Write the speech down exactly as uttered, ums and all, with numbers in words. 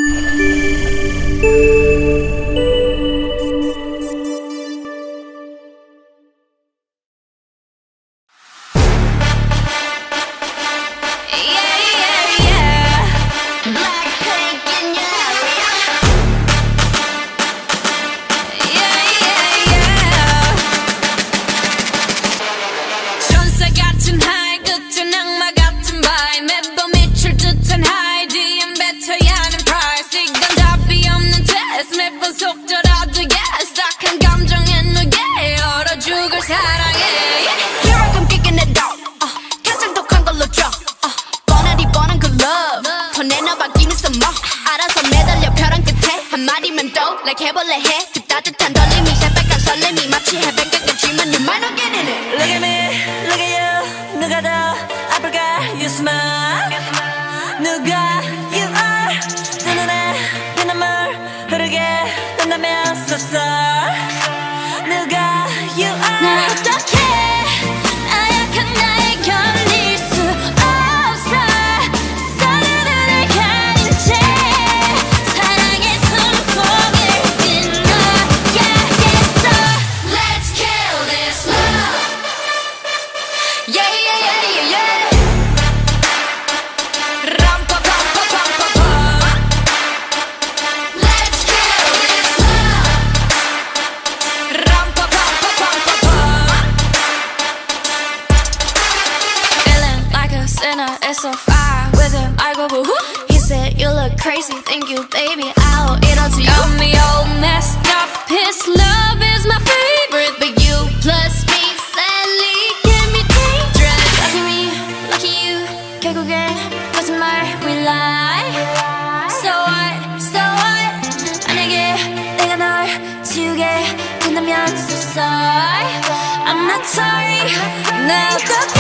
like 해볼래 해 그 따뜻한 떨림이 새빨간 설렘이 마치 해변가겠지만 you might not get in it. Look at me, look at you. 누가 더 아플까? You smile. 누가 you are. 두 눈에 피눈물 흐르게 된다면 so sorry. 누가 you are. 나 어떡해 나약한 나에 견딜 수 없어 서로를 가린 채 사랑의 손톱을 끊어야겠어. Let's kill this love. Yeah yeah yeah yeah yeah. 람파파파파파파. Let's kill this love. 람파파파파파파. Feeling like a sinner, it's so far with him. I go boo hoo. He said you look crazy, thank you baby. I'll eat all to you. Got me all messed up. His love is my favorite, but you plus me sadly can be dangerous. Lucky me, lucky you. 결국엔 거짓말 we lie. So what, so what. 만약에 내가 널 지우게 된다면 so sorry. I'm not sorry. 나 어떡해